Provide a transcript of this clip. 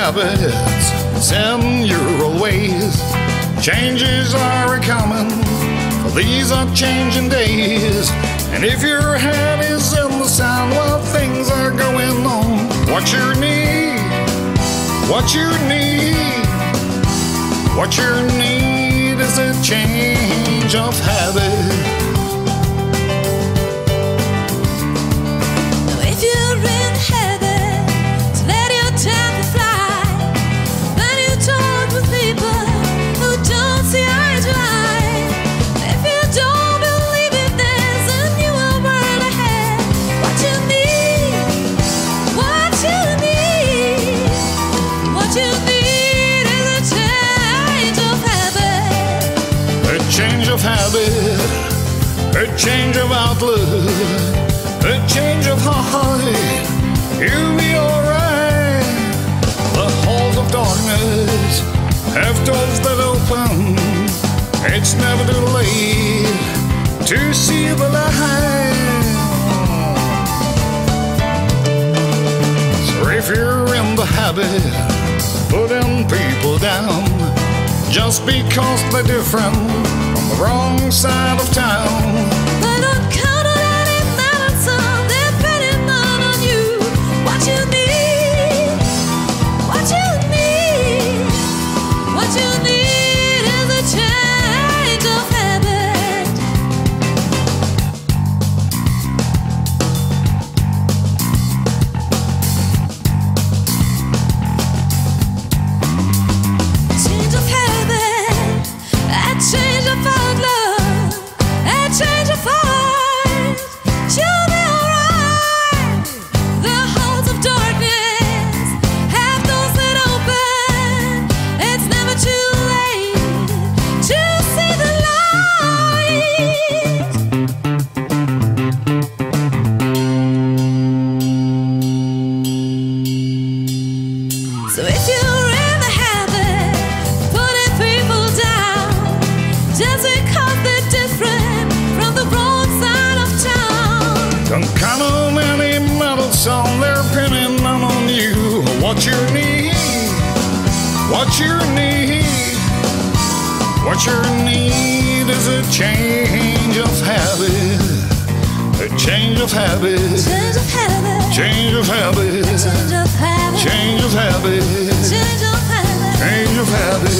habits, send your ways. Changes are common, for these are changing days. And if your head is in the sand while things are going on, what you need, what you need, what you need is a change of habit. Change of habit, a change of outlook, a change of heart, you'll be alright. The halls of darkness have doors that open. It's never too late to see the light. So if you're in the habit of putting people down just because they're different on the wrong side of town, but don't count on any medicine, depending on you. What you need, what you need, what you need is a change of habit. Change of habit, a change of outlook, a change of heart, you'll be alright. The halls of darkness have doors that open. It's never too late to see the light. So if you're in the habit of putting people down just because they're different from the wrong side of town, don't count on any medicine, they're pinning none on you. What you need, what you need, what you need is a change of habit, a change of habit, change of habit, change of habit, change of habit, change of habit, change of habit. change of habit.